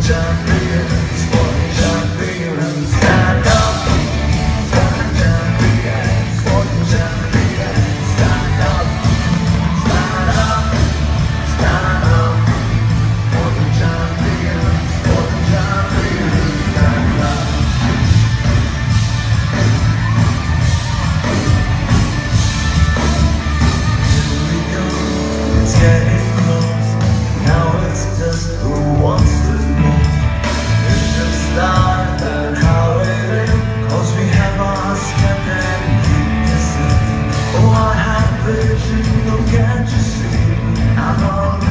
champions, sporting champions, stand up. Sporting champions, sporting champions, stand up. Stand up, stand up. Sporting champions, sporting champions, stand up. Here we go, it's getting close. Now it's just who wants to know. It's just life and how it is, 'cause we have our strength and weaknesses. Oh, I have vision, oh, can't you see? I'm on